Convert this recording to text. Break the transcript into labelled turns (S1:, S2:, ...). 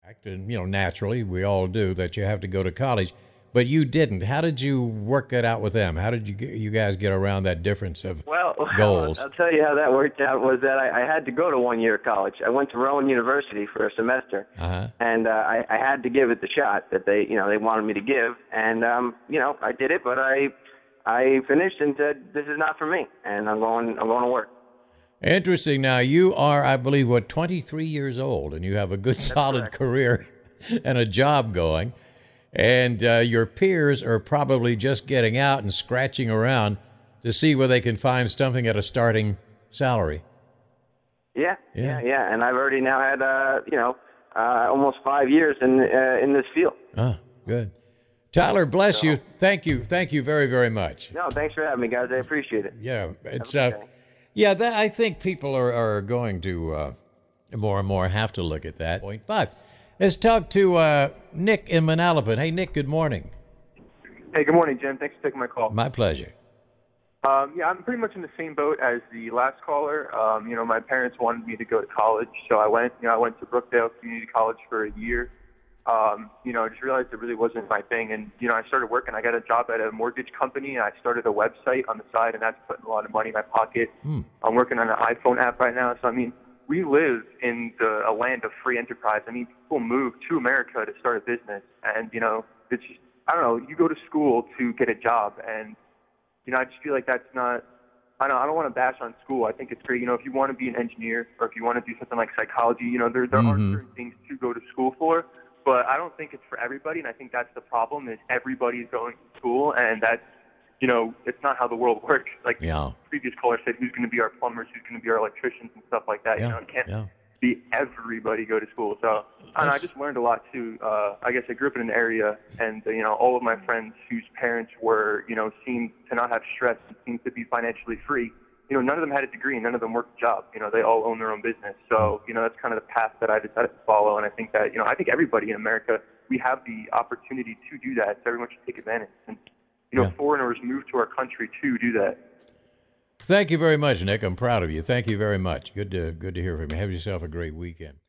S1: And, naturally, we all do that you have to go to college, but you didn't. How did you work that out with them? How did you guys get around that difference of goals?
S2: I'll tell you how that worked out was that I had to go to 1 year of college. I went to Rowan University for a semester, and I had to give it the shot that they wanted me to give, and I did it, but I finished and said this is not for me, and I'm going to work.
S1: Interesting. Now, you are, I believe, 23 years old, and you have a good, solid
S2: correct.
S1: career and a job going. And your peers are probably just getting out and scratching around to see where they can find something at a starting salary.
S2: Yeah. And I've already now had, almost 5 years in this field.
S1: Oh, good. Tyler, bless you. Thank you very, very much.
S2: No, thanks for having me, guys. I appreciate it.
S1: Yeah, it's I think people are going to more and more have to look at that. Point five. Let's talk to Nick in Manalapan. Hey, Nick, good morning.
S3: Hey, good morning, Jim. Thanks for taking my call.
S1: My pleasure.
S3: I'm pretty much in the same boat as the last caller. My parents wanted me to go to college, so I went. I went to Brookdale Community College for a year. I just realized it really wasn't my thing. And, I started working. I got a job at a mortgage company, and I started a website on the side, and that's putting a lot of money in my pocket. I'm working on an iPhone app right now. So, we live in a land of free enterprise. People move to America to start a business. And, it's just, I don't know, you go to school to get a job. And, I just feel like that's not, I don't want to bash on school. I think it's great. If you want to be an engineer or if you want to do something like psychology, there are certain things to go to school for. But I don't think it's for everybody, and I think that's the problem, is everybody's going to school, and that's, it's not how the world works. Like previous caller said, who's going to be our plumbers, who's going to be our electricians and stuff like that. It can't be everybody go to school. So I just learned a lot, too. I guess I grew up in an area, and, all of my friends whose parents were, seemed to not have stress and seemed to be financially free. None of them had a degree, none of them worked a job. They all own their own business. So, that's kind of the path that I decided to follow. And I think that, I think everybody in America, we have the opportunity to do that. So everyone should take advantage. And, foreigners move to our country to do that.
S1: Thank you very much, Nick. I'm proud of you. Thank you very much. Good to hear from you. Have yourself a great weekend.